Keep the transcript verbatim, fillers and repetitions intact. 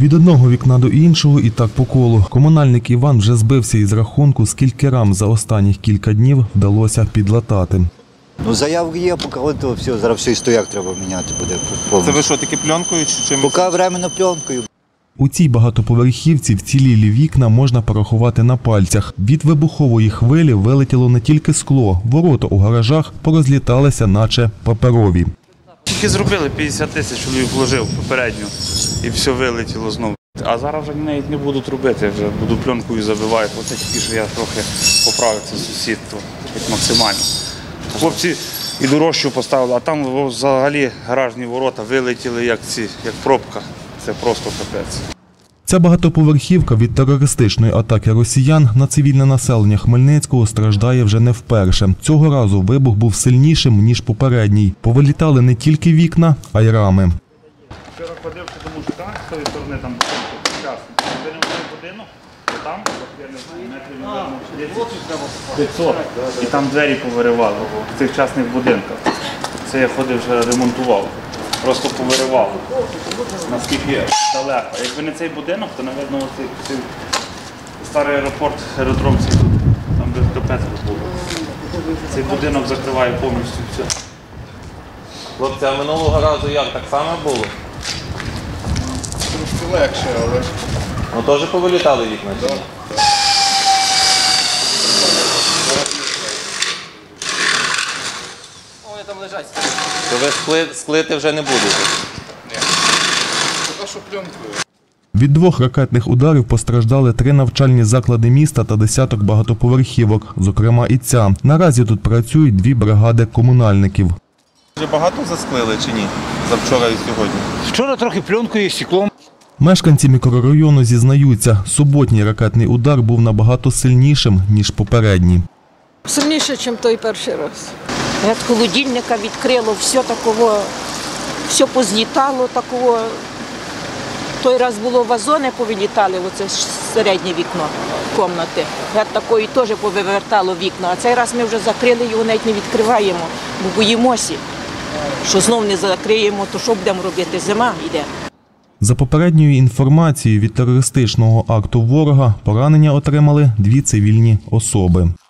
Від одного вікна до іншого і так по колу. Комунальник Іван вже збився із рахунку, скільки рам за останніх кілька днів вдалося підлатати. Ну, заявки є, поки от все, зараз все і стояк треба міняти буде повністю. Це ви що, таки пленкою чи чимось? Поки временно пленкою. У цій багатоповерхівці вцілілі вікна можна порахувати на пальцях. Від вибухової хвилі вилетіло не тільки скло, ворота у гаражах порозліталися, наче паперові. Тільки зробили, п'ятдесят тисяч чоловік вложив попередньо і все вилетіло знову. А зараз вже навіть не будуть робити, вже буду пленкою забивати. Оце тільки, що я трохи поправив це сусідство, хоч максимально. Хлопці і дорожчу поставили, а там взагалі гаражні ворота вилетіли, як ці, як пробка. Це просто капець. Ця багатоповерхівка від терористичної атаки росіян на цивільне населення Хмельницького страждає вже не вперше. Цього разу вибух був сильнішим, ніж попередній. Повилітали не тільки вікна, а й рами. Вчора ходив до мужика, з тої сторони там прекрасно. Один будинок, і там, я не знаю, метрів п'ятсот. І там двері повиривали в цих частних будинках. Це я ходив, вже ремонтував. Просто повиривав, наскільки далеко. Якби не цей будинок, то, напевно, цей, цей старий аеропорт, аеродром, там би капець було. Цей будинок закриває повністю все. Хлопці, а минулого разу як, так само було? Трошки легше, але... Ну теж повилітали вікна? Так. Вони там лежать. То ви скли, склити вже не будете? Ні. Поки що пленкою. Від двох ракетних ударів постраждали три навчальні заклади міста та десяток багатоповерхівок, зокрема і ця. Наразі тут працюють дві бригади комунальників. Вже багато засклили чи ні? За вчора і сьогодні? Вчора трохи пленкою і стеклом. Мешканці мікрорайону зізнаються, суботній ракетний удар був набагато сильнішим, ніж попередній. Сильніше, ніж той перший раз. Від холодильника відкрило, все такого, все позлітало такого. Той раз було вазони повилітали, оце середнє вікно кімнати. Від такої теж повивертало вікна. А цей раз ми вже закрили, його навіть не відкриваємо, бо боїмося, що знов не закриємо, то що будемо робити, зима йде. За попередньою інформацією, від терористичного акту ворога поранення отримали дві цивільні особи.